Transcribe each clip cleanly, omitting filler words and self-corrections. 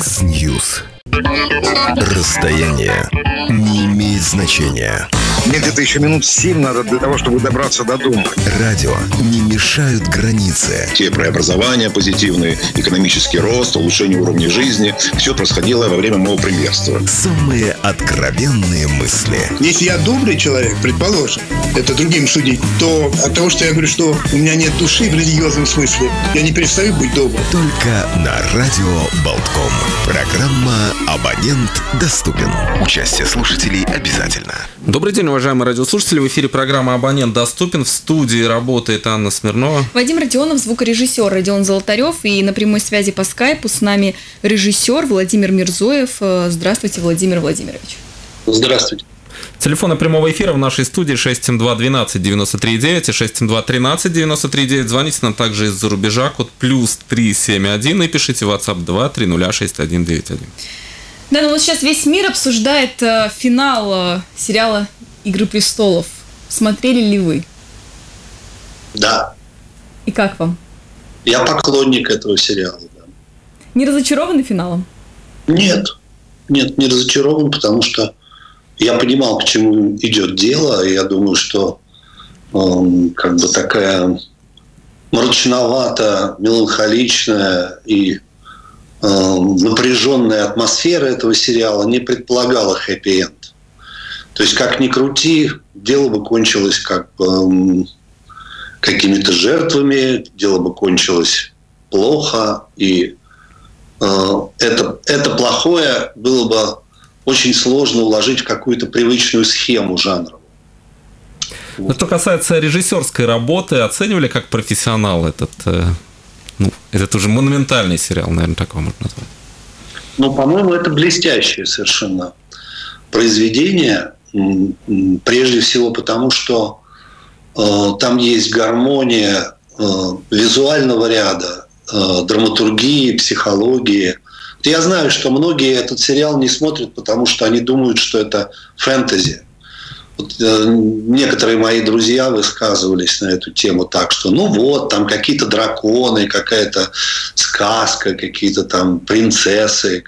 X-News. Расстояние не имеет значения. Мне где-то еще минут 7 надо для того, чтобы добраться до дома. Радио не мешают границы. Те преобразования позитивные, экономический рост, улучшение уровня жизни. Все происходило во время моего премьерства. Самые откровенные мысли. Если я добрый человек, предположим, это другим судить, то от того, что я говорю, что у меня нет души в религиозном смысле, я не перестаю быть добрым. Только на радио Болтком. Программа «Абонент доступен». Участие слушателей обязательно. Добрый день, уважаемые радиослушатели. В эфире программа «Абонент доступен». В студии работает Анна Смирнова. Вадим Родионов, звукорежиссер Родион Золотарев. И на прямой связи по скайпу с нами режиссер Владимир Мирзоев. Здравствуйте, Владимир Владимирович. Здравствуйте. Телефоны прямого эфира в нашей студии 672-12-93-9 и 672-13-93-9. Звоните нам также из-за рубежа, код +371, и пишите в WhatsApp 2-300-6191. Да, ну вот сейчас весь мир обсуждает финал сериала «Игры престолов». Смотрели ли вы? Да. И как вам? Я поклонник этого сериала. Да. Не разочарованы финалом? Нет, не разочарован, потому что я понимал, к чему идет дело, и я думаю, что как бы такая мрачновато, меланхоличная и напряженная атмосфера этого сериала не предполагала хэппи-энд. То есть, как ни крути, дело бы кончилось как бы какими-то жертвами, дело бы кончилось плохо, и это плохое было бы очень сложно уложить в какую-то привычную схему жанровую. Но что касается режиссерской работы, оценивали как профессионал этот уже монументальный сериал, наверное, так его можно назвать? Ну, по-моему, это блестящее совершенно произведение. Прежде всего потому, что там есть гармония визуального ряда, драматургии, психологии. Я знаю, что многие этот сериал не смотрят, потому что они думают, что это фэнтези. Вот, некоторые мои друзья высказывались на эту тему так, что там какие-то драконы, какая-то сказка, какие-то там принцессы.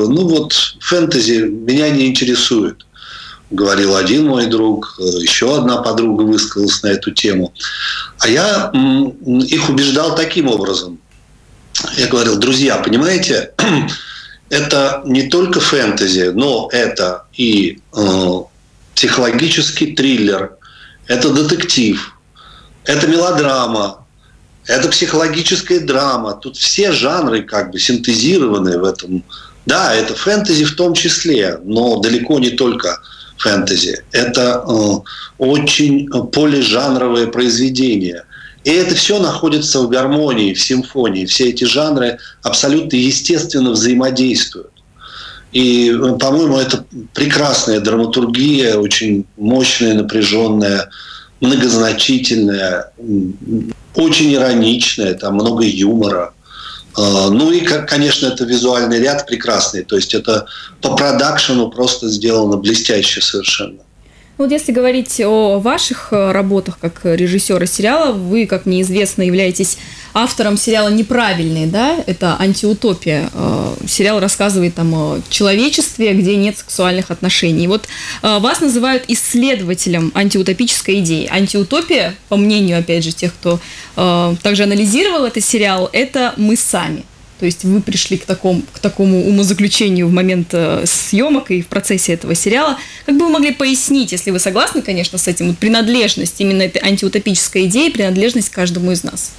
Фэнтези меня не интересует, говорил один мой друг, еще одна подруга высказалась на эту тему. А я их убеждал таким образом. Я говорил: друзья, понимаете, это не только фэнтези, но это и психологический триллер, это детектив, это мелодрама, это психологическая драма. Тут все жанры как бы синтезированы в этом. Да, это фэнтези в том числе, но далеко не только фэнтези. Это очень полижанровое произведение. И это все находится в гармонии, в симфонии. Все эти жанры абсолютно естественно взаимодействуют. И, по-моему, это прекрасная драматургия, очень мощная, напряженная, многозначительная, очень ироничная, там много юмора. Ну и, конечно, это визуальный ряд прекрасный. То есть это по продакшену просто сделано блестяще совершенно. Вот если говорить о ваших работах как режиссера сериала, вы, как мне известно, являетесь автором сериала «Неправильный», да? Это антиутопия. Сериал рассказывает там о человечестве, где нет сексуальных отношений. И вот вас называют исследователем антиутопической идеи. Антиутопия, по мнению, опять же, тех, кто также анализировал этот сериал, это мы сами. То есть вы пришли к такому умозаключению в момент съемок и в процессе этого сериала. Как бы вы могли пояснить, если вы согласны, конечно, с этим, принадлежность именно этой антиутопической идеи, принадлежность каждому из нас?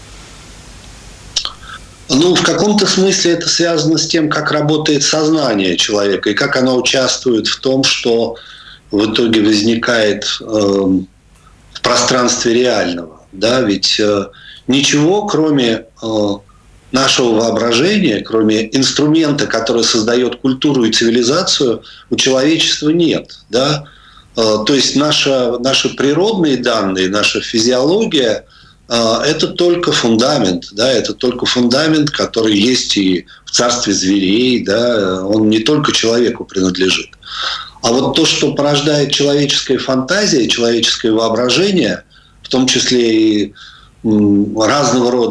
В каком-то смысле это связано с тем, как работает сознание человека и как оно участвует в том, что в итоге возникает в пространстве реального. Да? Ведь ничего, кроме нашего воображения, кроме инструмента, который создает культуру и цивилизацию, у человечества нет. Да? То есть наши природные данные, наша физиология – это только фундамент. Да? Это только фундамент, который есть и в царстве зверей. Да? Он не только человеку принадлежит. А вот то, что порождает человеческая фантазия, человеческое воображение, в том числе и разного рода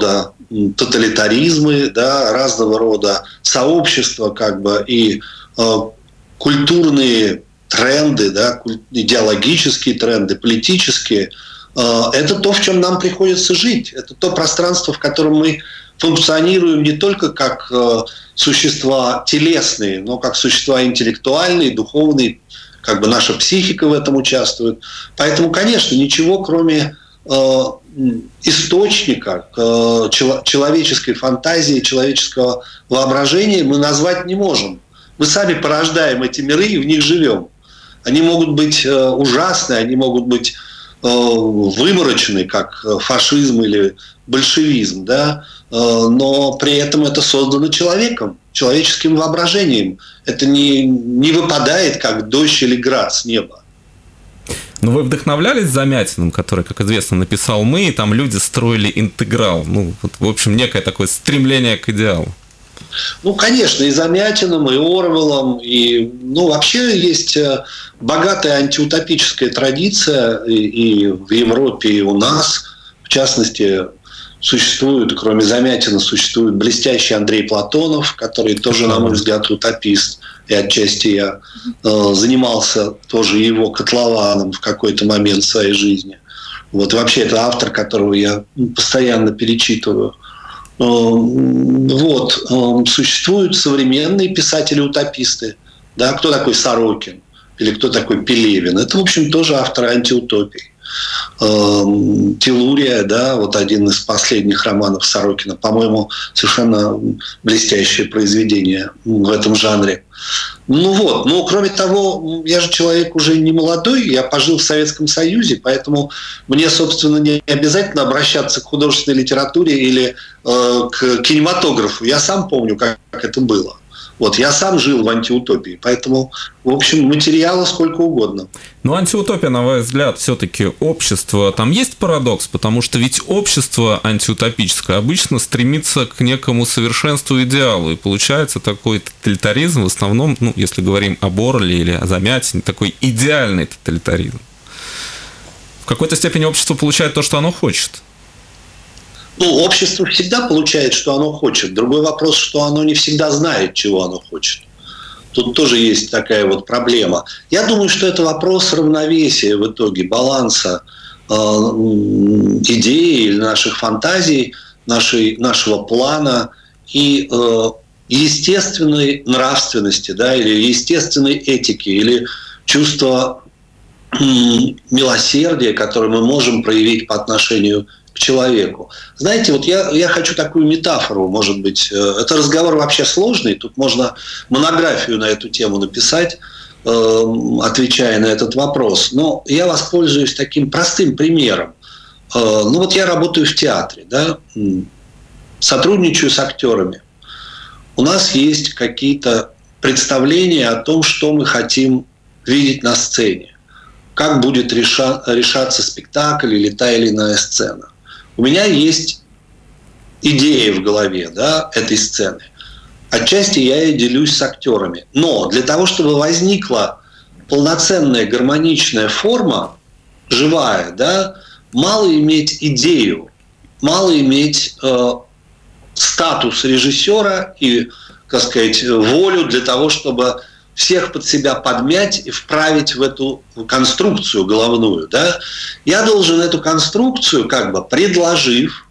тоталитаризмы, да, разного рода сообщества, как бы, и культурные тренды, да, идеологические тренды, политические. Это то, в чем нам приходится жить. Это то пространство, в котором мы функционируем не только как существа телесные, но как существа интеллектуальные, духовные, как бы наша психика в этом участвует. Поэтому, конечно, ничего, кроме источника человеческой фантазии, человеческого воображения мы назвать не можем. Мы сами порождаем эти миры и в них живем. Они могут быть ужасны, они могут быть выморочны, как фашизм или большевизм, да? Но при этом это создано человеком, человеческим воображением. Это не выпадает, как дождь или град с неба. Но вы вдохновлялись Замятиным, который, как известно, написал «Мы», и там люди строили интеграл. Ну, вот, в общем, некое такое стремление к идеалу. Ну, конечно, и Замятиным, и Орвеллом, и, ну, вообще есть богатая антиутопическая традиция и в Европе, и у нас. В частности, существует, кроме Замятина, существует блестящий Андрей Платонов, который тоже, на мой взгляд, утопист. И отчасти я занимался тоже его котлованом в какой-то момент своей жизни. Вот вообще это автор, которого я постоянно перечитываю. Вот. Существуют современные писатели-утописты. Да? Кто такой Сорокин? Или кто такой Пелевин? Это, в общем, тоже авторы антиутопий. Телурия, да, вот один из последних романов Сорокина, по-моему, совершенно блестящее произведение в этом жанре. Ну вот, но кроме того, я же человек уже не молодой, я пожил в Советском Союзе, поэтому мне, собственно, не обязательно обращаться к художественной литературе или к кинематографу. Я сам помню, как это было. Вот, я сам жил в антиутопии, поэтому, в общем, материала сколько угодно. Но антиутопия, на ваш взгляд, все-таки общество, там есть парадокс, потому что ведь общество антиутопическое обычно стремится к некому совершенству, идеалу, и получается такой тоталитаризм, в основном, ну, если говорим об Оруэлле или о Замятине, такой идеальный тоталитаризм. В какой-то степени общество получает то, что оно хочет. Ну, общество всегда получает, что оно хочет. Другой вопрос, что оно не всегда знает, чего оно хочет. Тут тоже есть такая вот проблема. Я думаю, что это вопрос равновесия в итоге, баланса идеи или наших фантазий, нашего плана и естественной нравственности, да, или естественной этики, или чувства милосердия, которое мы можем проявить по отношению к человеку. Знаете, вот я хочу такую метафору, может быть. Это разговор вообще сложный, тут можно монографию на эту тему написать, отвечая на этот вопрос. Но я воспользуюсь таким простым примером. Ну вот я работаю в театре, да, сотрудничаю с актерами. У нас есть какие-то представления о том, что мы хотим видеть на сцене, как будет решаться спектакль или та или иная сцена. У меня есть идея в голове, да, этой сцены. Отчасти я и делюсь с актерами. Но для того, чтобы возникла полноценная гармоничная форма, живая, да, мало иметь идею, мало иметь статус режиссера и, так сказать, волю для того, чтобы всех под себя подмять и вправить в эту конструкцию головную. Да? Я должен эту конструкцию, как бы предложив,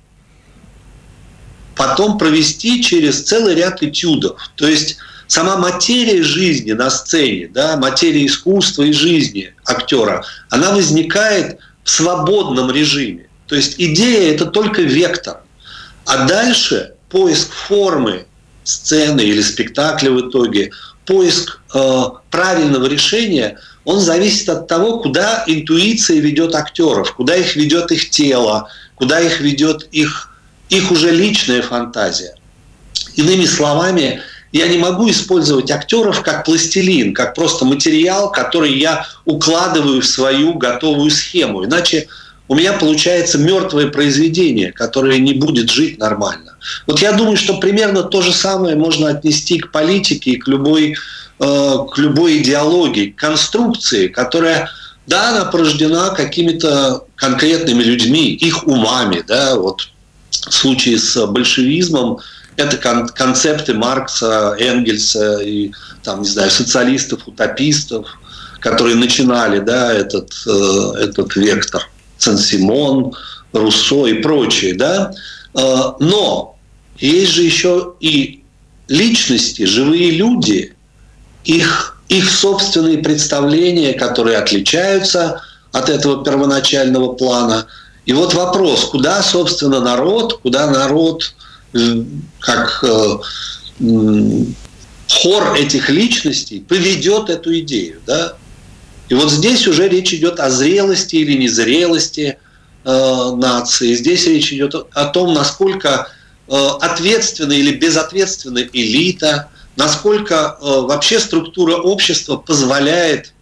потом провести через целый ряд этюдов. То есть сама материя жизни на сцене, да, материя искусства и жизни актера, она возникает в свободном режиме. То есть идея – это только вектор. А дальше поиск формы сцены или спектакля в итоге, поиск правильного решения, он зависит от того, куда интуиция ведет актеров, куда их ведет их тело, куда их ведет их уже личная фантазия. Иными словами, я не могу использовать актеров как пластилин, как просто материал, который я укладываю в свою готовую схему. Иначе у меня получается мертвое произведение, которое не будет жить нормально. Вот я думаю, что примерно то же самое можно отнести к политике и к любой идеологии, к конструкции, которая, да, она порождена какими-то конкретными людьми, их умами, да, вот в случае с большевизмом, это концепты Маркса, Энгельса и, там, не знаю, социалистов, утопистов, которые начинали, да, этот вектор, Сен-Симон, Руссо и прочие, да. Но есть же еще и личности, живые люди, их собственные представления, которые отличаются от этого первоначального плана. И вот вопрос, куда, собственно, народ, как хор этих личностей поведет эту идею, да? И вот здесь уже речь идет о зрелости или незрелости нации. Здесь речь идет о том, насколько ответственна или безответственна элита, насколько вообще структура общества позволяет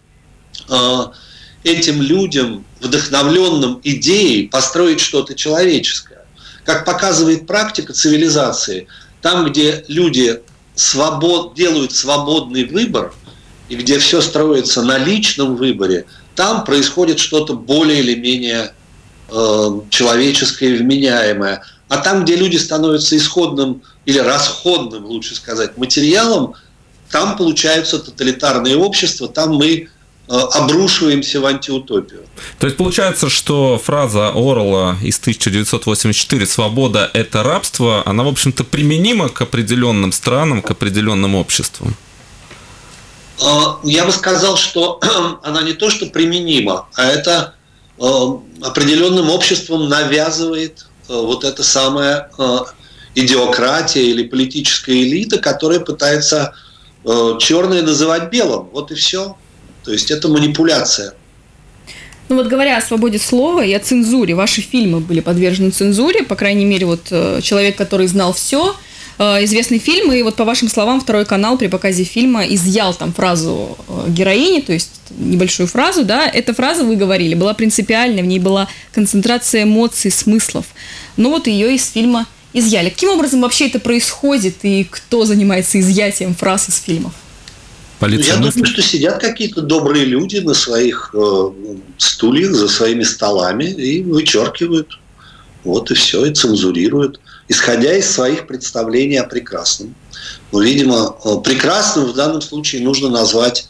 этим людям, вдохновленным идеей, построить что-то человеческое. Как показывает практика цивилизации, там, где люди делают свободный выбор, и где все строится на личном выборе, там происходит что-то более или менее человеческое и вменяемое. А там, где люди становятся исходным или расходным, лучше сказать, материалом, там получаются тоталитарные общества, там мы обрушиваемся в антиутопию. То есть получается, что фраза Орвелла из 1984 «свобода – это рабство», она, в общем-то, применима к определенным странам, к определенным обществам? Я бы сказал, что она не то, что применима, а это определенным обществом навязывает вот эта самая идеократия или политическая элита, которая пытается черное называть белым. Вот и все. То есть это манипуляция. Ну вот говоря о свободе слова и о цензуре, ваши фильмы были подвержены цензуре, по крайней мере, вот «Человек, который знал все», известный фильм, и вот по вашим словам Второй канал при показе фильма изъял там фразу героини, то есть небольшую фразу, да, эта фраза, вы говорили, была принципиальной, в ней была концентрация эмоций, смыслов, но вот ее из фильма изъяли. Каким образом вообще это происходит, и кто занимается изъятием фраз из фильмов? Я думаю, что сидят какие-то добрые люди на своих стульях, за своими столами и вычеркивают. Вот и все, и цензурируют, исходя из своих представлений о прекрасном. Но, видимо, прекрасным в данном случае нужно назвать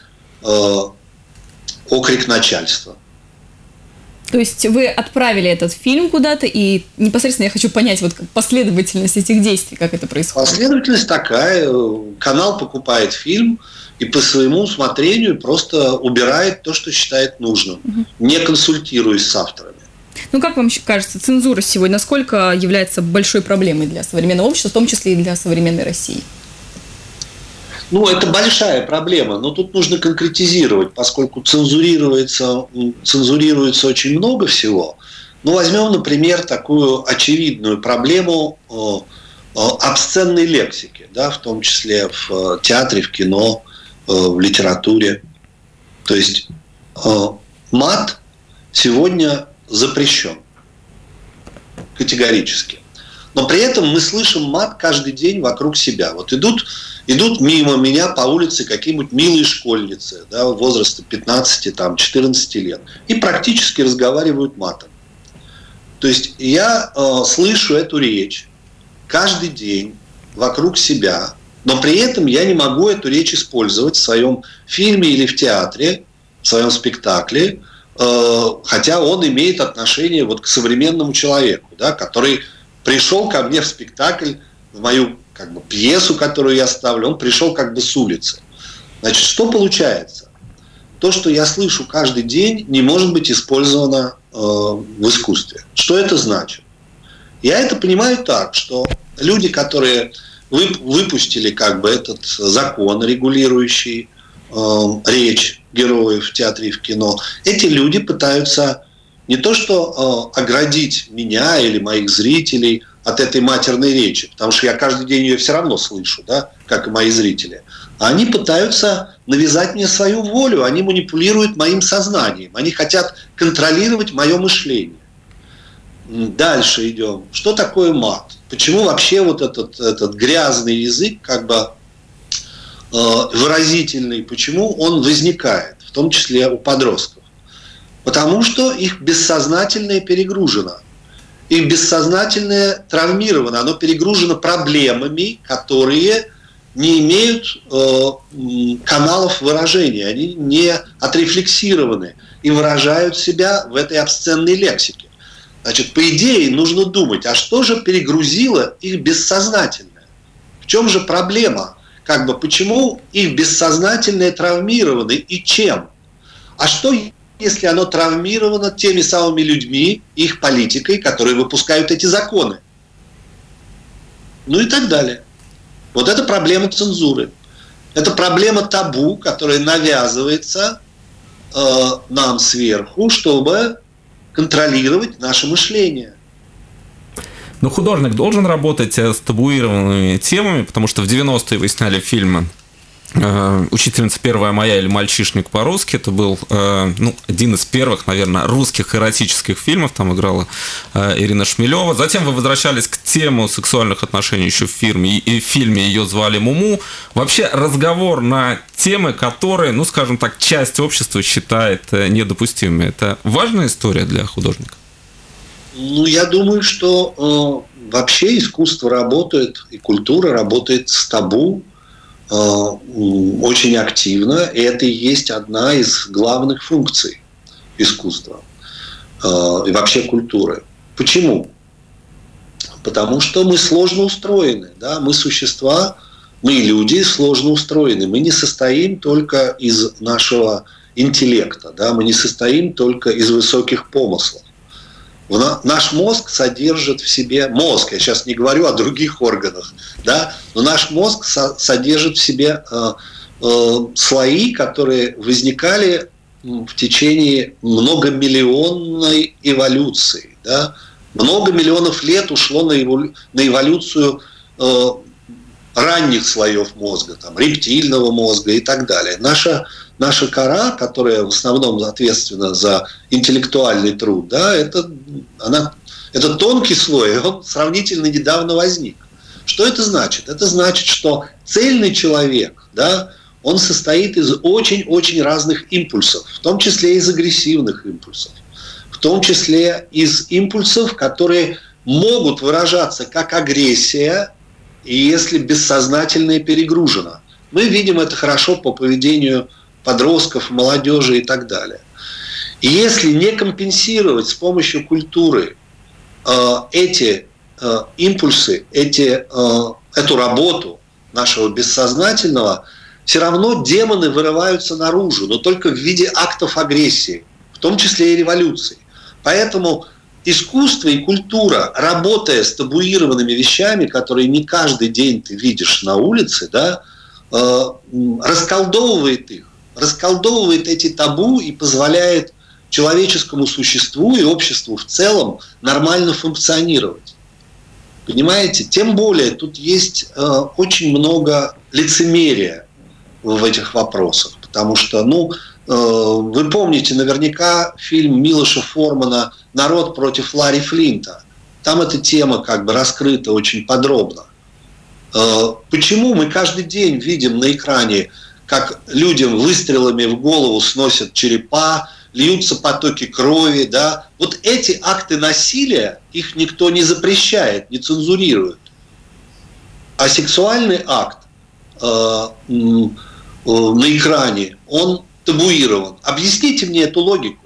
окрик начальства. То есть вы отправили этот фильм куда-то, и непосредственно я хочу понять вот последовательность этих действий, как это происходит. Последовательность такая. Канал покупает фильм и по своему усмотрению просто убирает то, что считает нужным, не консультируясь с авторами. Ну, как вам кажется, цензура сегодня насколько является большой проблемой для современного общества, в том числе и для современной России? Ну, это большая проблема, но тут нужно конкретизировать, поскольку цензурируется очень много всего. Ну, возьмем, например, такую очевидную проблему обсценной лексики, да, в том числе в театре, в кино, в литературе. То есть мат сегодня запрещен категорически. Но при этом мы слышим мат каждый день вокруг себя. Вот идут мимо меня по улице какие-нибудь милые школьницы, да, возраста 15-14 лет и практически разговаривают матом. То есть я слышу эту речь каждый день вокруг себя, но при этом я не могу эту речь использовать в своем фильме или в театре, в своем спектакле, хотя он имеет отношение вот к современному человеку, да, который пришел ко мне в спектакль, в мою как бы пьесу, которую я ставлю, он пришел как бы с улицы. Значит, что получается? То, что я слышу каждый день, не может быть использовано в искусстве. Что это значит? Я это понимаю так, что люди, которые выпустили как бы этот закон, регулирующий речь героев в театре и в кино, эти люди пытаются не то что оградить меня или моих зрителей от этой матерной речи, потому что я каждый день ее все равно слышу, да, как и мои зрители, а они пытаются навязать мне свою волю, они манипулируют моим сознанием, они хотят контролировать мое мышление. Дальше идем. Что такое мат? Почему вообще вот этот грязный язык, как бы выразительный, почему он возникает, в том числе у подростков? Потому что их бессознательное перегружено. их бессознательное травмировано, оно перегружено проблемами, которые не имеют каналов выражения, они не отрефлексированы и выражают себя в этой обсценной лексике. Значит, по идее, нужно думать, а что же перегрузило их бессознательное? В чем же проблема? Почему их бессознательное травмировано и чем? А что, если оно травмировано теми самыми людьми, их политикой, которые выпускают эти законы? Ну и так далее. Вот это проблема цензуры. Это проблема табу, которая навязывается нам сверху, чтобы контролировать наше мышление. Но художник должен работать с табуированными темами, потому что в 90-е вы сняли фильмы «Учительница первая моя» или «Мальчишник по-русски». Это был один из первых, наверное, русских эротических фильмов. Там играла Ирина Шмелева. Затем вы возвращались к теме сексуальных отношений еще в фильме. И в фильме ее звали Муму. Вообще разговор на темы, которые, скажем так, часть общества считает недопустимыми. Это важная история для художника? Я думаю, что вообще искусство работает, и культура работает с табу очень активно, и это и есть одна из главных функций искусства и вообще культуры. Почему? Потому что мы сложно устроены, да? Мы существа, мы люди сложно устроены, мы не состоим только из нашего интеллекта, да? Мы не состоим только из высоких помыслов. Наш мозг содержит в себе, я сейчас не говорю о других органах, да, но наш мозг содержит в себе слои, которые возникали в течение многомиллионной эволюции. Да. Много миллионов лет ушло на эволюцию ранних слоев мозга, рептильного мозга и так далее. Наша кора, которая в основном ответственна за интеллектуальный труд, да, это тонкий слой, он сравнительно недавно возник. Что это значит? Это значит, что цельный человек, да, он состоит из очень-очень разных импульсов, в том числе из агрессивных импульсов, в том числе из импульсов, которые могут выражаться как агрессия, и если бессознательное перегружено. Мы видим это хорошо по поведению подростков, молодежи и так далее. И если не компенсировать с помощью культуры эти импульсы, эту работу нашего бессознательного, все равно демоны вырываются наружу, но только в виде актов агрессии, в том числе и революции. Поэтому искусство и культура, работая с табуированными вещами, которые не каждый день ты видишь на улице, да, расколдовывает их, расколдовывает эти табу и позволяет человеческому существу и обществу в целом нормально функционировать. Понимаете? Тем более тут есть очень много лицемерия в этих вопросах, потому что, вы помните наверняка фильм Милоша Формана «Народ против Ларри Флинта». Там эта тема раскрыта очень подробно. Почему мы каждый день видим на экране, как людям выстрелами в голову сносят черепа, льются потоки крови, да? Вот эти акты насилия, их никто не запрещает, не цензурирует. А сексуальный акт на экране, он табуирован. Объясните мне эту логику.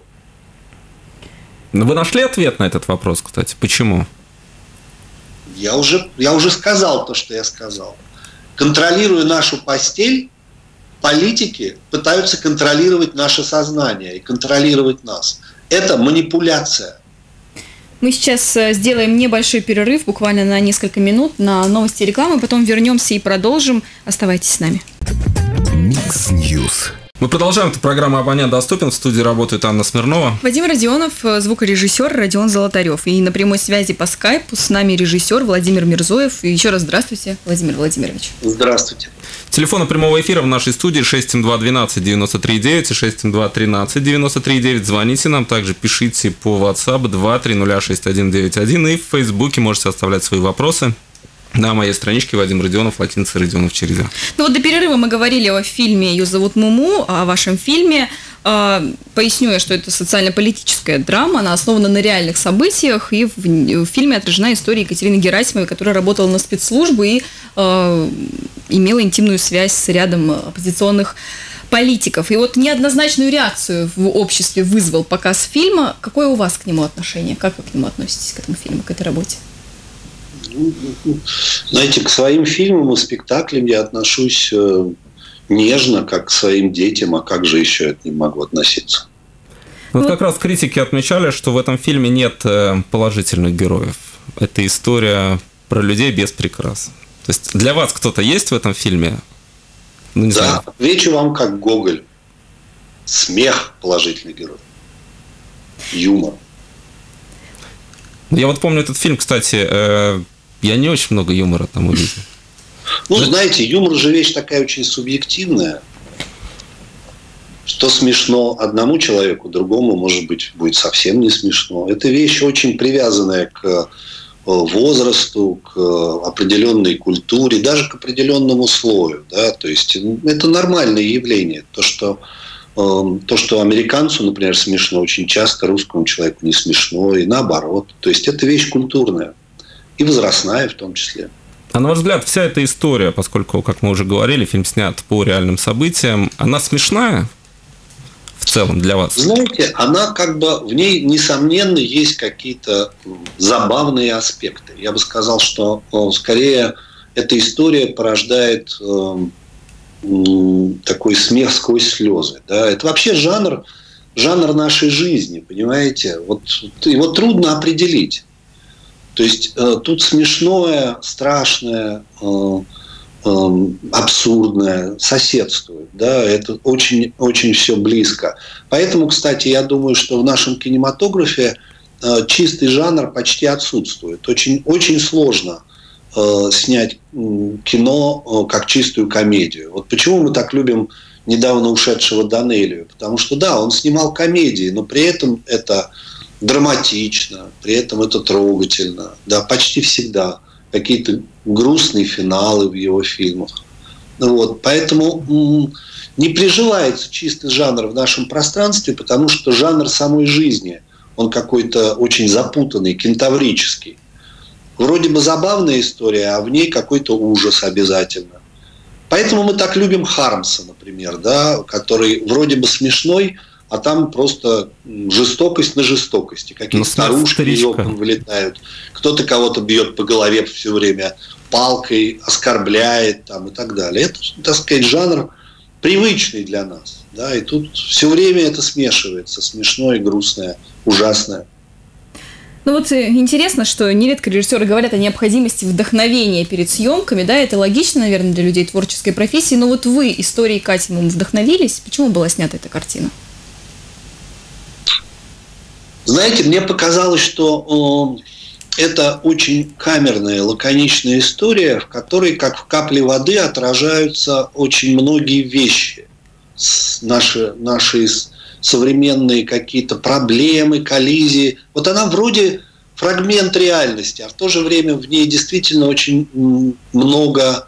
Вы нашли ответ на этот вопрос, кстати? Почему? Я уже сказал то, что я сказал. Контролируя нашу постель, политики пытаются контролировать наше сознание и контролировать нас. Это манипуляция. Мы сейчас сделаем небольшой перерыв, буквально на несколько минут, на новости и рекламы, потом вернемся и продолжим. Оставайтесь с нами. Микс Ньюс. Мы продолжаем эту программу «Абонент доступен». В студии работает Анна Смирнова. Вадим Родионов, звукорежиссер Родион Золотарев. И на прямой связи по скайпу с нами режиссер Владимир Мирзоев. И еще раз здравствуйте, Владимир Владимирович. Здравствуйте. Телефоны прямого эфира в нашей студии 672-12-93-9 и 672-13-93-9. Звоните нам, также пишите по WhatsApp 2306191 и в Фейсбуке можете оставлять свои вопросы. На моей страничке Вадим Родионов, латиница Родионов через «А». До перерыва мы говорили о фильме «Ее зовут Муму», о вашем фильме. Поясню я, что это социально-политическая драма, она основана на реальных событиях, и в фильме отражена история Екатерины Герасимовой, которая работала на спецслужбы и имела интимную связь с рядом оппозиционных политиков. И вот неоднозначную реакцию в обществе вызвал показ фильма. Какое у вас к нему отношение? Как вы к нему относитесь, к этому фильму, к этой работе? Знаете, к своим фильмам и спектаклям я отношусь нежно, как к своим детям, а как же еще я к ним могу относиться? Вот как раз критики отмечали, что в этом фильме нет положительных героев. Это история про людей без прикрас. То есть для вас кто-то есть в этом фильме? Ну, не знаю. Отвечу вам как Гоголь. Смех – положительный герой. Юмор. Я вот помню этот фильм, кстати, я не очень много юмора там увидел. Ну, знаете, юмор же вещь такая очень субъективная. Что смешно одному человеку, другому, может быть, будет совсем не смешно. Это вещь очень привязанная к возрасту, к определенной культуре, даже к определенному слою. Да? То есть это нормальное явление. То, что американцу, например, смешно, очень часто русскому человеку не смешно, и наоборот. То есть это вещь культурная и возрастная в том числе. А на ваш взгляд, вся эта история, поскольку, как мы уже говорили, фильм снят по реальным событиям, она смешная в целом для вас? Знаете, она как бы, в ней, несомненно, есть какие-то забавные аспекты. Я бы сказал, что скорее эта история порождает такой смех сквозь слезы. Да? Это вообще жанр нашей жизни, понимаете? Вот его трудно определить. То есть тут смешное, страшное, абсурдное соседствует. Да? Это очень, очень все близко. Поэтому, кстати, я думаю, что в нашем кинематографе чистый жанр почти отсутствует. Очень, очень сложно снять кино как чистую комедию. Вот почему мы так любим недавно ушедшего Данелию? Потому что, да, он снимал комедии, но при этом это драматично, при этом это трогательно. Да, почти всегда какие-то грустные финалы в его фильмах. Вот, поэтому не приживается чистый жанр в нашем пространстве, потому что жанр самой жизни, он какой-то очень запутанный, кентаврический. Вроде бы забавная история, а в ней какой-то ужас обязательно. Поэтому мы так любим Хармса, например, да, который вроде бы смешной, а там просто жестокость на жестокости. Какие-то старушки из окон вылетают. Кто-то кого-то бьет по голове все время палкой, оскорбляет там, и так далее. Это, так сказать, жанр привычный для нас. Да, и тут все время это смешивается. Смешное, грустное, ужасное. Ну вот интересно, что нередко режиссеры говорят о необходимости вдохновения перед съемками, да, это логично, наверное, для людей творческой профессии, но вот вы историей Катимум вдохновились? Почему была снята эта картина? Знаете, мне показалось, что это очень камерная, лаконичная история, в которой, как в капле воды, отражаются очень многие вещи. Наши современные какие-то проблемы, коллизии. Вот она вроде фрагмент реальности, а в то же время в ней действительно очень многое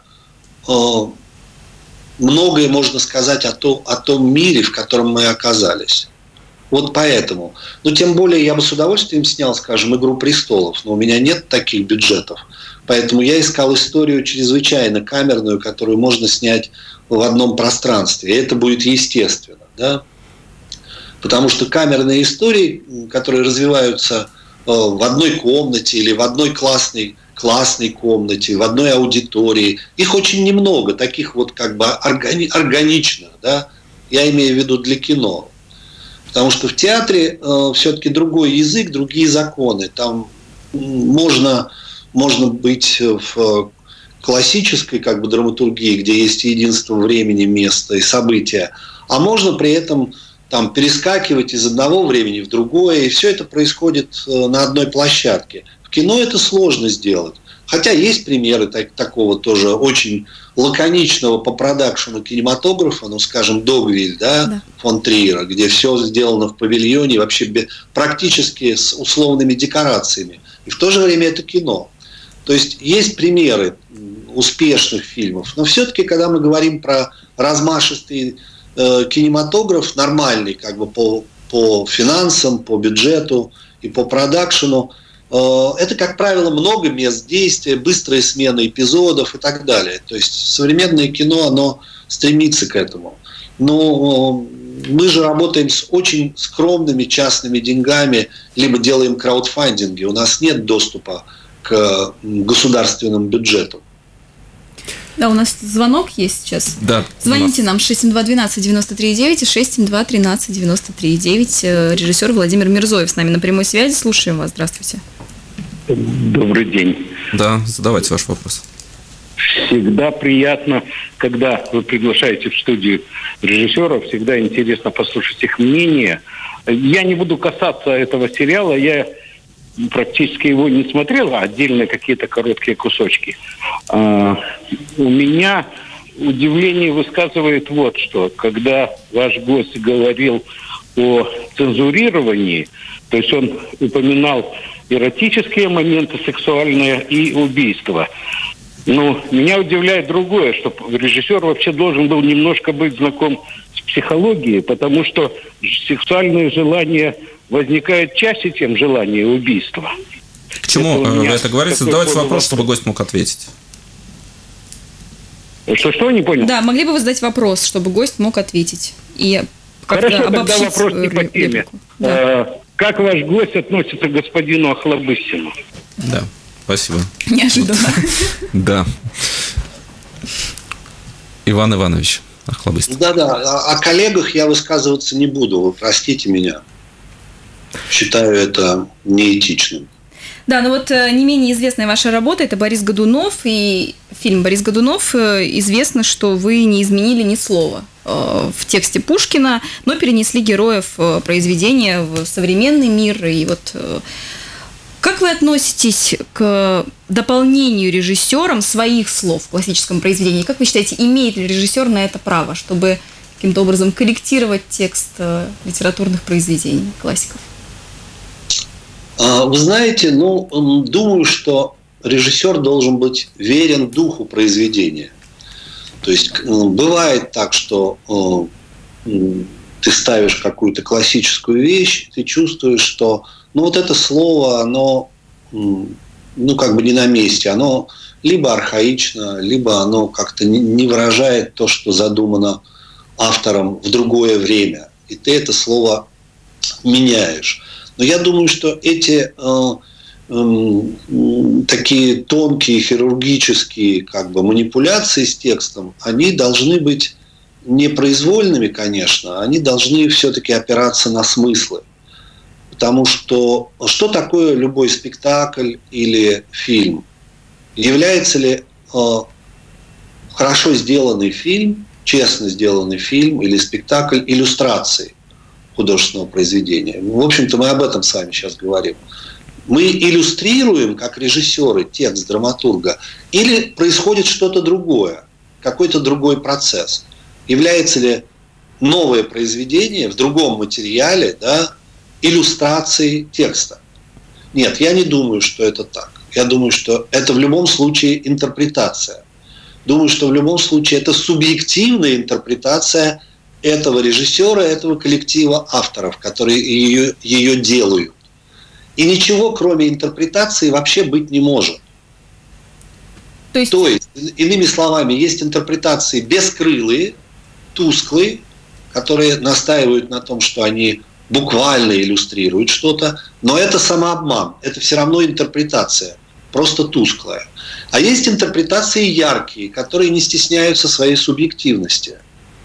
можно сказать о том мире, в котором мы оказались. Вот поэтому. Но тем более я бы с удовольствием снял, скажем, «Игру престолов», но у меня нет таких бюджетов. Поэтому я искал историю чрезвычайно камерную, которую можно снять в одном пространстве. И это будет естественно. Да? Потому что камерные истории, которые развиваются в одной комнате или в одной классной комнате, в одной аудитории, их очень немного, таких вот как бы органичных. Да? Я имею в виду для кино. Потому что в театре все-таки другой язык, другие законы. Там можно быть в классической как бы драматургии, где есть единство времени, места и события, а можно при этом там перескакивать из одного времени в другое, и все это происходит на одной площадке. В кино это сложно сделать. Хотя есть примеры такого тоже очень лаконичного по продакшену кинематографа, ну, скажем, Догвиль, да, фон Триера, где все сделано в павильоне, вообще практически с условными декорациями. И в то же время это кино. То есть есть примеры успешных фильмов, но все-таки, когда мы говорим про размашистые кинематограф нормальный, как бы по финансам, по бюджету и по продакшену, это, как правило, много мест действия, быстрые смены эпизодов и так далее. То есть современное кино, оно стремится к этому. Но мы же работаем с очень скромными частными деньгами, либо делаем краудфандинги. У нас нет доступа к государственным бюджетам. Да, у нас звонок есть сейчас. Да. Звоните нам 672-12-93-9 и 672-13-93-9. Режиссер Владимир Мирзоев с нами на прямой связи. Слушаем вас. Здравствуйте. Добрый день. Да, задавайте ваш вопрос. Всегда приятно, когда вы приглашаете в студию режиссеров, всегда интересно послушать их мнение. Я не буду касаться этого сериала, я практически его не смотрел, а отдельно какие-то короткие кусочки. У меня удивление высказывает вот что. Когда ваш гость говорил о цензурировании, то есть он упоминал эротические моменты, сексуальные и убийства. Но меня удивляет другое, что режиссер вообще должен был немножко быть знаком с психологией, потому что сексуальные желания возникают чаще, чем желание убийства. К чему вы это говорите? Задавайте вопрос, чтобы гость мог ответить. Что, не понял? Да, могли бы вы задать вопрос, чтобы гость мог ответить. И как-то хорошо, обобщить тогда вопрос не по теме. Да. Как ваш гость относится к господину Охлобыстину? Да, спасибо. Неожиданно. Да. Иван Иванович Охлобыстин. Да-да, о коллегах я высказываться не буду, вы простите меня. Считаю это неэтичным. Да, но вот не менее известная ваша работа – это Борис Годунов, и фильм «Борис Годунов». Известно, что вы не изменили ни слова в тексте Пушкина, но перенесли героев произведения в современный мир. И вот как вы относитесь к дополнению режиссером своих слов в классическом произведении? Как вы считаете, имеет ли режиссер на это право, чтобы каким-то образом корректировать текст литературных произведений классиков? Вы знаете, думаю, что режиссер должен быть верен духу произведения. То есть бывает так, что ты ставишь какую-то классическую вещь, ты чувствуешь, что вот это слово, оно как бы не на месте, оно либо архаично, либо оно как-то не выражает то, что задумано автором в другое время. И ты это слово меняешь. Но я думаю, что эти такие тонкие хирургические как бы манипуляции с текстом, они должны быть непроизвольными, конечно, они должны все-таки опираться на смыслы. Потому что такое любой спектакль или фильм? Является ли хорошо сделанный фильм, честно сделанный фильм или спектакль иллюстрацией художественного произведения? В общем-то, мы об этом с вами сейчас говорим. Мы иллюстрируем, как режиссеры, текст драматурга, или происходит что-то другое, какой-то другой процесс? Является ли новое произведение в другом материале, иллюстрацией текста? Нет, я не думаю, что это так. Я думаю, что это в любом случае интерпретация. Думаю, что в любом случае это субъективная интерпретация этого режиссера, этого коллектива авторов, которые ее делают. И ничего, кроме интерпретации, вообще быть не может. То есть, иными словами, есть интерпретации бескрылые, тусклые, которые настаивают на том, что они буквально иллюстрируют что-то, но это самообман, это все равно интерпретация, просто тусклая. А есть интерпретации яркие, которые не стесняются своей субъективности.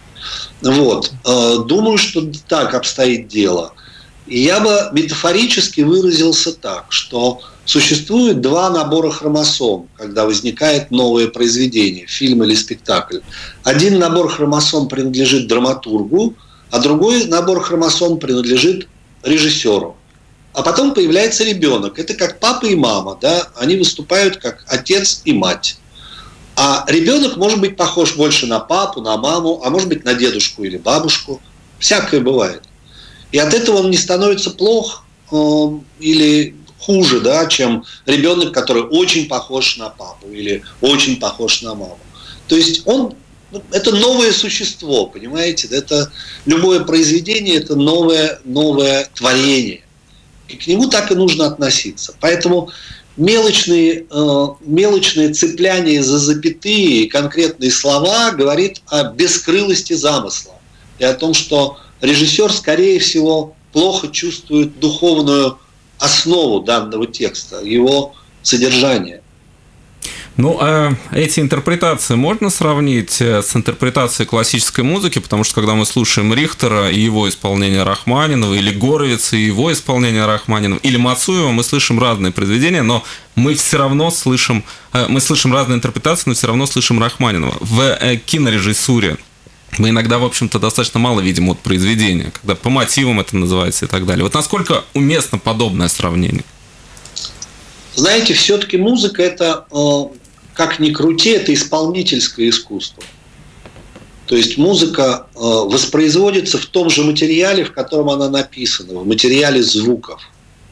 Думаю, что так обстоит дело. И я бы метафорически выразился так, что существует два набора хромосом, когда возникает новое произведение, фильм или спектакль. Один набор хромосом принадлежит драматургу, а другой набор хромосом принадлежит режиссеру. А потом появляется ребенок. Это как папа и мама, они выступают как отец и мать. А ребенок может быть похож больше на папу, на маму, а может быть на дедушку или бабушку. Всякое бывает. И от этого он не становится плох или хуже, чем ребенок, который очень похож на папу или очень похож на маму. То есть он это новое существо, понимаете? Это любое произведение, это новое творение. И к нему так и нужно относиться. Поэтому мелочные цепляния за запятые и конкретные слова говорит о бескрылости замысла и о том, что режиссер, скорее всего, плохо чувствует духовную основу данного текста, его содержание. Ну, а эти интерпретации можно сравнить с интерпретацией классической музыки, потому что когда мы слушаем Рихтера и его исполнение Рахманинова, или Горовица и его исполнение Рахманинова, или Мацуева, мы слышим разные произведения, но мы все равно слышим разные интерпретации, но все равно слышим Рахманинова. В кинорежиссуре мы иногда, в общем-то, достаточно мало видим от произведения, когда по мотивам это называется и так далее. Вот насколько уместно подобное сравнение? Знаете, все-таки музыка – это, как ни крути, это исполнительское искусство. То есть музыка воспроизводится в том же материале, в котором она написана, в материале звуков.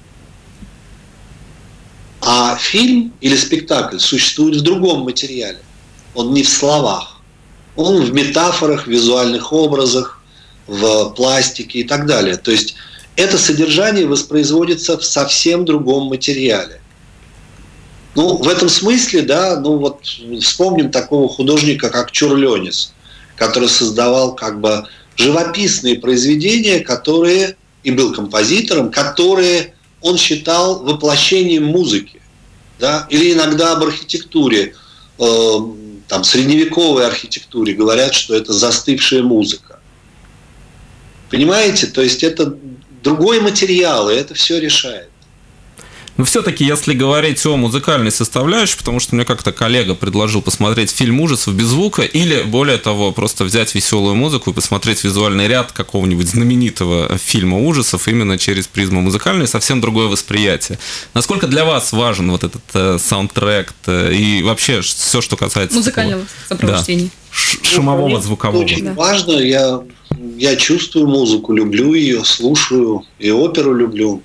А фильм или спектакль существует в другом материале. Он не в словах. Он в метафорах, в визуальных образах, в пластике и так далее. То есть это содержание воспроизводится в совсем другом материале. Ну, в этом смысле, да, ну вот вспомним такого художника, как Чурлёнис, который создавал как бы живописные произведения, которые, и был композитором, которые он считал воплощением музыки, да, или иногда об архитектуре, там, средневековой архитектуре говорят, что это застывшая музыка. Понимаете? То есть это другой материал, и это все решает. Но все-таки, если говорить о музыкальной составляющей, потому что мне как-то коллега предложил посмотреть фильм ужасов без звука, или, более того, просто взять веселую музыку и посмотреть визуальный ряд какого-нибудь знаменитого фильма ужасов именно через призму музыкальную, совсем другое восприятие. Насколько для вас важен вот этот саундтрек и вообще все, что касается музыкального сопровождения? Шумового, звукового? Очень важно. Я чувствую музыку, люблю ее, слушаю, и оперу люблю.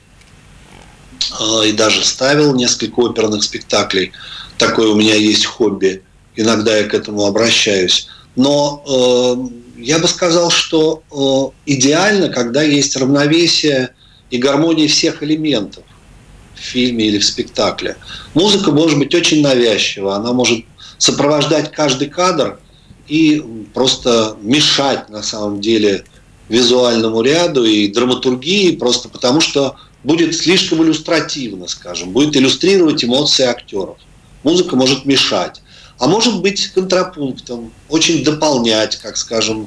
И даже ставил несколько оперных спектаклей. Такое у меня есть хобби. Иногда я к этому обращаюсь. Но я бы сказал, что идеально, когда есть равновесие и гармония всех элементов в фильме или в спектакле. Музыка может быть очень навязчива. Она может сопровождать каждый кадр и просто мешать, на самом деле, визуальному ряду и драматургии, просто потому что будет слишком иллюстративно, скажем, будет иллюстрировать эмоции актеров. Музыка может мешать, а может быть контрапунктом, очень дополнять, как, скажем,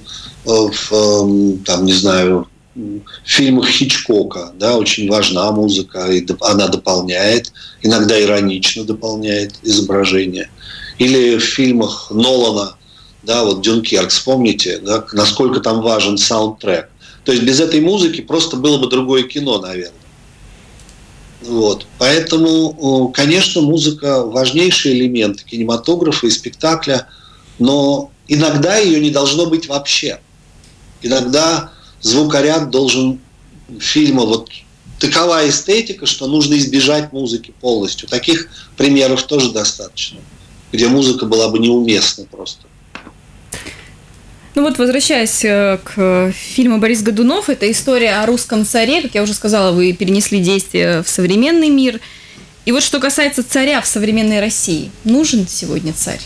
там, не знаю, в фильмах Хичкока, да, очень важна музыка, и она дополняет, иногда иронично дополняет изображение. Или в фильмах Нолана, да, вот «Дюнкерк», вспомните, да, насколько там важен саундтрек. То есть без этой музыки просто было бы другое кино, наверное. Вот. Поэтому, конечно, музыка – важнейший элемент кинематографа и спектакля, но иногда ее не должно быть вообще. Иногда звукоряд должен фильма, вот такова эстетика, что нужно избежать музыки полностью. Таких примеров тоже достаточно, где музыка была бы неуместна просто. Ну вот, возвращаясь к фильму «Борис Годунов», это история о русском царе. Как я уже сказала, вы перенесли действие в современный мир. И вот что касается царя в современной России. Нужен сегодня царь?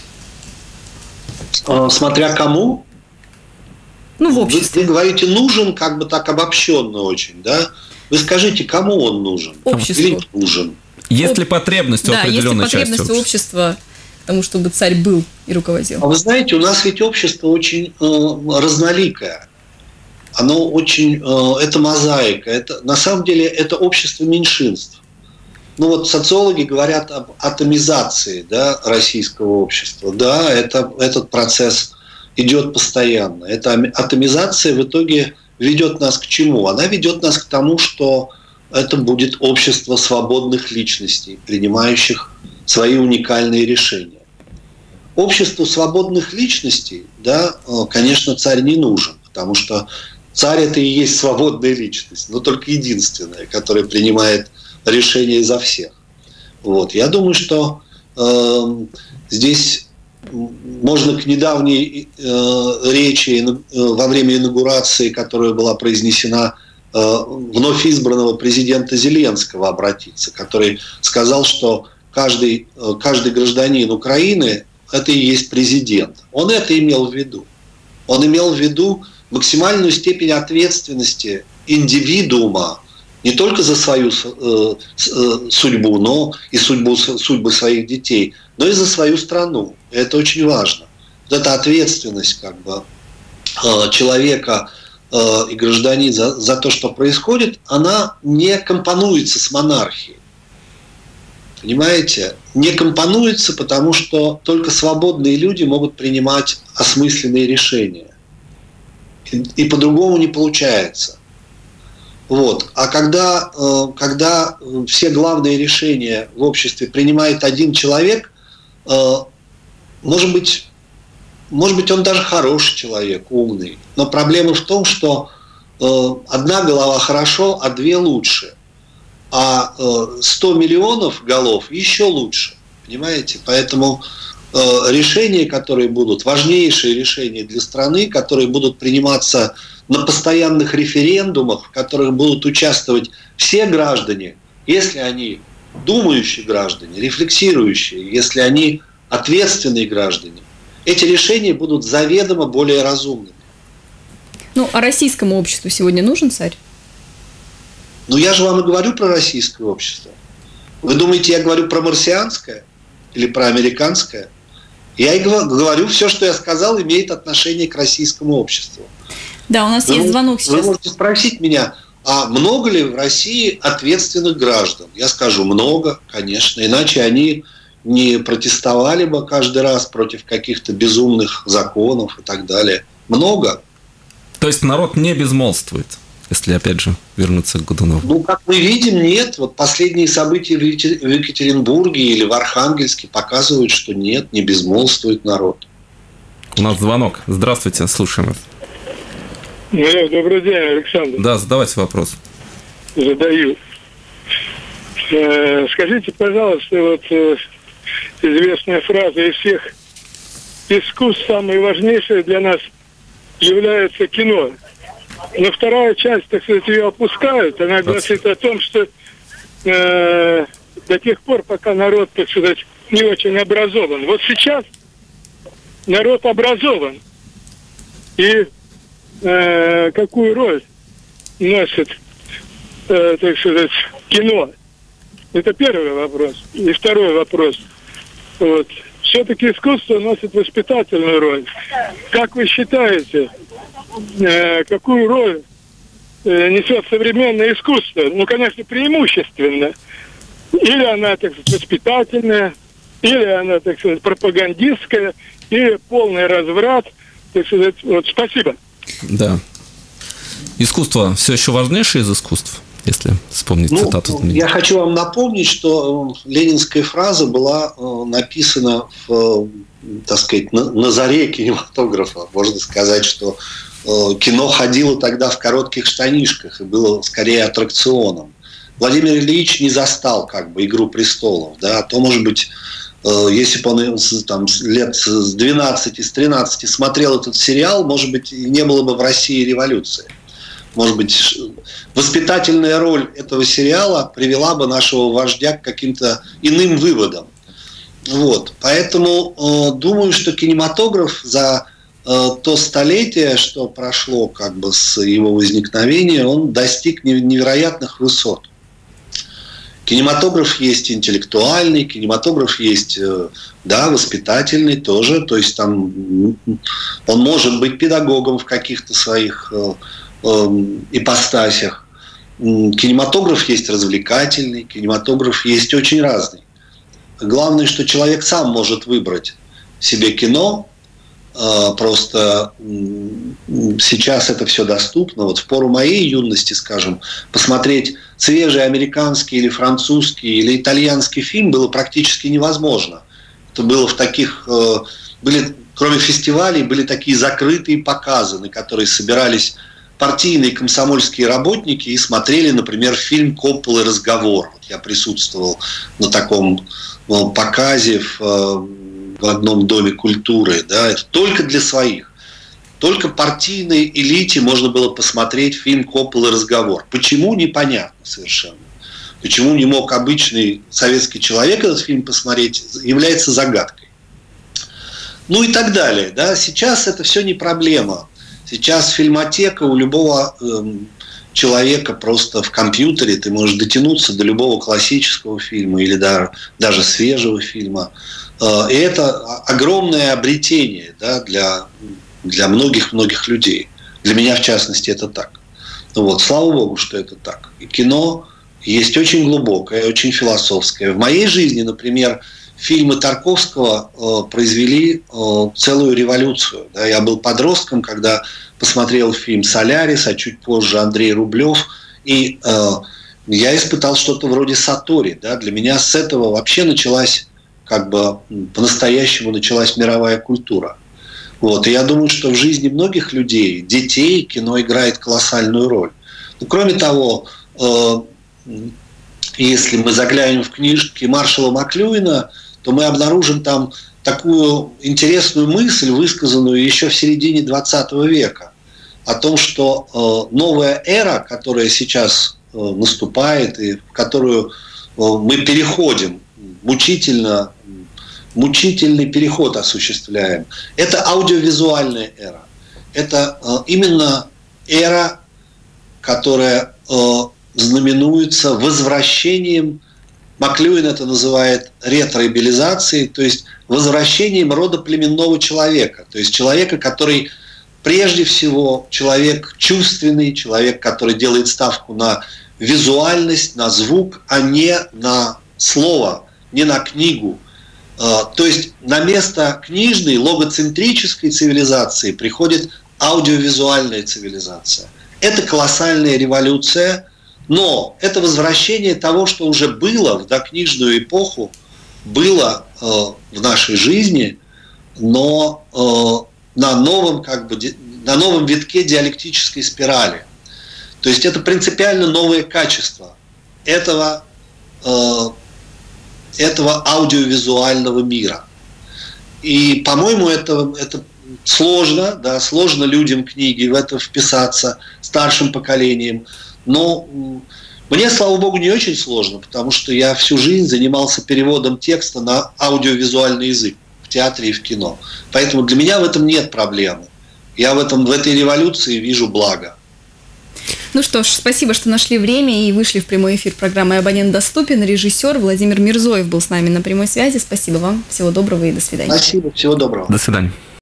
Смотря кому. Ну, в обществе. Вы говорите «нужен», как бы так обобщенно очень, да? Вы скажите, кому он нужен? Обществу. Или нужен? Есть ли потребность у определенной части потребность у общества, тому, чтобы царь был и руководил? А вы знаете, у нас ведь общество очень разноликое. Оно очень... это мозаика. Это, на самом деле это общество меньшинств. Ну вот социологи говорят об атомизации, да, российского общества. Да, этот процесс идет постоянно. Эта атомизация в итоге ведет нас к чему? Она ведет нас к тому, что это будет общество свободных личностей, принимающих свои уникальные решения. Обществу свободных личностей, да, конечно, царь не нужен, потому что царь – это и есть свободная личность, но только единственная, которая принимает решения за всех. Вот. Я думаю, что здесь можно к недавней речи во время инаугурации, которая была произнесена вновь избранного президента Зеленского, обратиться, который сказал, что каждый гражданин Украины – это и есть президент. Он это имел в виду. Он имел в виду максимальную степень ответственности индивидуума не только за свою судьбу, но и судьбы своих детей, но и за свою страну. И это очень важно. Вот эта ответственность как бы человека и гражданина за то, что происходит, она не компонуется с монархией. Понимаете? Не компонуется, потому что только свободные люди могут принимать осмысленные решения. И по-другому не получается. Вот. А когда все главные решения в обществе принимает один человек, может быть, он даже хороший человек, умный. Но проблема в том, что одна голова хорошо, а две лучше. А 100 миллионов голов еще лучше. Понимаете? Поэтому решения, которые будут, важнейшие решения для страны, которые будут приниматься на постоянных референдумах, в которых будут участвовать все граждане, если они думающие граждане, рефлексирующие, если они ответственные граждане, эти решения будут заведомо более разумными. Ну, а российскому обществу сегодня нужен царь? Ну, я же вам и говорю про российское общество. Вы думаете, я говорю про марсианское или про американское? Я и говорю, все, что я сказал, имеет отношение к российскому обществу. Да, у нас есть звонок сейчас. Вы можете спросить меня, а много ли в России ответственных граждан? Я скажу, много, конечно, иначе они не протестовали бы каждый раз против каких-то безумных законов и так далее. Много. То есть народ не безмолвствует, если опять же вернуться к Годунову? Ну, как мы видим, нет. Вот последние события в Екатеринбурге или в Архангельске показывают, что нет, не безмолвствует народ. У нас звонок. Здравствуйте, слушаем вас. Добрый день, Александр. Да, задавайте вопрос. Задаю. Скажите, пожалуйста, вот известная фраза из всех искусств, самое важнейшее для нас является кино. Но вторая часть, так сказать, ее опускают. Она гласит о том, что до тех пор, пока народ, так сказать, не очень образован. Вот сейчас народ образован. И какую роль носит, так сказать, кино? Это первый вопрос. И второй вопрос. Вот. Все-таки искусство носит воспитательную роль. Как вы считаете, какую роль несет современное искусство? Ну, конечно, преимущественно. Или она, так сказать, воспитательная, или она, так сказать, пропагандистская, или полный разврат. Так сказать. Вот, спасибо. Да. Искусство все еще важнейшее из искусств, если вспомнить цитату. Я хочу вам напомнить, что ленинская фраза была написана так сказать, на заре кинематографа. Можно сказать, что кино ходило тогда в коротких штанишках и было скорее аттракционом. Владимир Ильич не застал как бы «Игру престолов», да, а то, может быть, если бы он там, лет с 12, с 13 смотрел этот сериал, может быть, и не было бы в России революции. Может быть, воспитательная роль этого сериала привела бы нашего вождя к каким-то иным выводам. Вот. Поэтому думаю, что кинематограф за то столетие, что прошло как бы с его возникновения, он достиг невероятных высот. Кинематограф есть интеллектуальный, кинематограф есть, да, воспитательный тоже. То есть там он может быть педагогом в каких-то своих ипостасях. Кинематограф есть развлекательный, кинематограф есть очень разный. Главное, что человек сам может выбрать себе кино. Просто сейчас это все доступно. Вот в пору моей юности, скажем, посмотреть свежий американский или французский или итальянский фильм было практически невозможно. Это было в таких... кроме фестивалей, были такие закрытые показы, на которые собирались партийные комсомольские работники и смотрели, например, фильм «Копполы. Разговор». Вот я присутствовал на таком показе в в одном доме культуры, да, это только для своих. Только партийной элите можно было посмотреть фильм «Коппола. Разговор». Почему, непонятно совершенно. Почему не мог обычный советский человек этот фильм посмотреть, является загадкой. Ну и так далее. Да. Сейчас это все не проблема. Сейчас фильмотека у любого человека просто в компьютере, ты можешь дотянуться до любого классического фильма или даже свежего фильма. И это огромное обретение, да, для многих-многих людей. Для меня, в частности, это так. Вот. Слава богу, что это так. И кино есть очень глубокое, очень философское. В моей жизни, например, фильмы Тарковского произвели целую революцию. Да. Я был подростком, когда посмотрел фильм «Солярис», а чуть позже Андрей Рублев. И я испытал что-то вроде сатори. Да. Для меня с этого вообще началась, как бы по-настоящему началась мировая культура. Вот. И я думаю, что в жизни многих людей, детей, кино играет колоссальную роль. Ну, кроме того, если мы заглянем в книжки Маршала Маклюина, то мы обнаружим там такую интересную мысль, высказанную еще в середине 20 века, о том, что новая эра, которая сейчас наступает и в которую мы переходим, мучительный переход осуществляем, это аудиовизуальная эра. Это именно эра, которая знаменуется возвращением, Маклюин это называет ретроабилизацией, то есть возвращением родоплеменного человека, то есть человека, который прежде всего человек чувственный, человек, который делает ставку на визуальность, на звук, а не на слово, не на книгу. То есть на место книжной, логоцентрической цивилизации приходит аудиовизуальная цивилизация. Это колоссальная революция, но это возвращение того, что уже было в докнижную эпоху, было в нашей жизни, но на новом витке диалектической спирали. То есть это принципиально новое качество этого аудиовизуального мира. И, по-моему, это сложно, да, сложно людям книги в это вписаться, старшим поколением. Но мне, слава богу, не очень сложно, потому что я всю жизнь занимался переводом текста на аудиовизуальный язык в театре и в кино. Поэтому для меня в этом нет проблемы. Я в этой революции вижу благо. Ну что ж, спасибо, что нашли время и вышли в прямой эфир программы «Абонент доступен». Режиссер Владимир Мирзоев был с нами на прямой связи. Спасибо вам. Всего доброго и до свидания. Спасибо. Всего доброго. До свидания.